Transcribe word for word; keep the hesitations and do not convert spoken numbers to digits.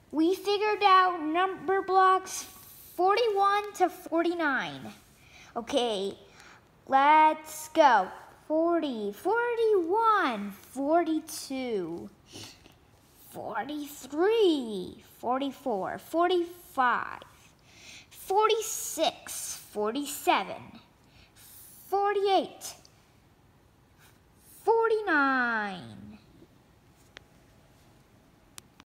We figured out number blocks forty-one to forty-nine. Okay, let's go. forty, forty-one, forty-two, forty-three, forty-four, forty-five, forty-six, forty-seven, forty-eight, forty-nine,